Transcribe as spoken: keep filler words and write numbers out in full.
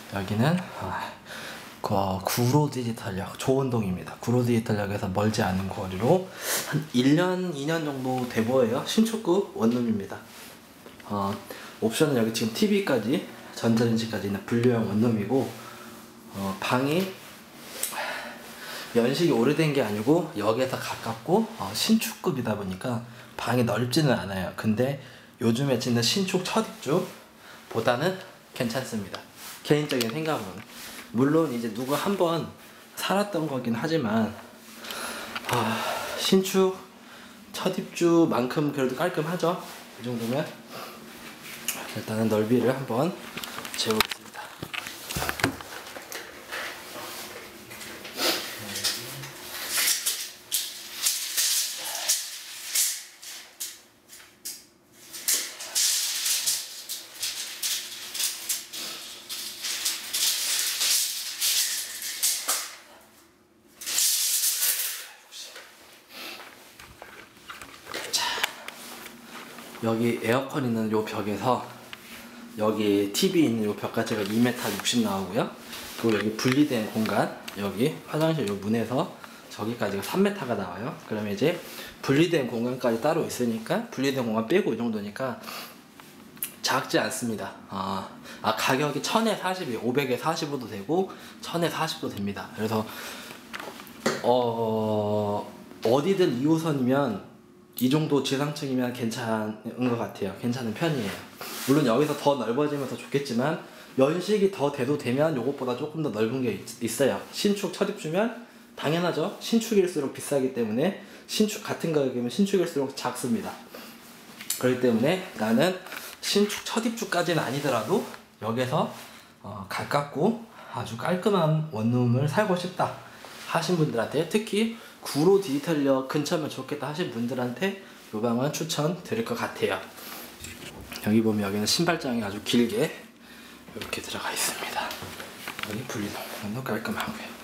여기는 아, 그 구로 디지털역 조원동입니다. 구로 디지털역에서 멀지 않은 거리로 한 일 년, 이 년 정도 돼 보여요. 신축급 원룸입니다. 어, 옵션은 여기 지금 티비까지 전자레인지까지 있는 분류형 원룸이고, 어, 방이 연식이 오래된 게 아니고 역에서 가깝고 어, 신축급이다 보니까 방이 넓지는 않아요. 근데 요즘에 짓는 신축 첫 입주보다는 괜찮습니다. 개인적인 생각으로는. 물론 이제 누구 한번 살았던 거긴 하지만 아, 신축 첫 입주만큼 그래도 깔끔하죠. 이 정도면. 일단은 넓이를 한번 재보겠습니다. 여기 에어컨 있는 요 벽에서 여기 티비 있는 요 벽까지가 이 미터 육십 나오고요. 그리고 여기 분리된 공간, 여기 화장실 요 문에서 저기까지가 삼 미터가 나와요. 그러면 이제 분리된 공간까지 따로 있으니까 분리된 공간 빼고 이 정도니까 작지 않습니다. 아, 아 가격이 천에 사십이, 오백에 사십오도 되고 천에 사십도 됩니다. 그래서 어 어디든 이 호선이면 이 정도 지상층이면 괜찮은 것 같아요. 괜찮은 편이에요. 물론 여기서 더 넓어지면 더 좋겠지만 연식이 더 돼도 되면 요것보다 조금 더 넓은 게 있, 있어요. 신축 첫 입주면 당연하죠. 신축일수록 비싸기 때문에 신축 같은 가격이면 신축일수록 작습니다. 그렇기 때문에 나는 신축 첫 입주까지는 아니더라도 여기서 어, 가깝고 아주 깔끔한 원룸을 살고 싶다 하신 분들한테, 특히 구로 디지털역 근처면 좋겠다 하신 분들한테 이 방은 추천 드릴 것 같아요. 여기 보면 여기는 신발장이 아주 길게 이렇게 들어가 있습니다. 여기 분리도 깔끔하고요.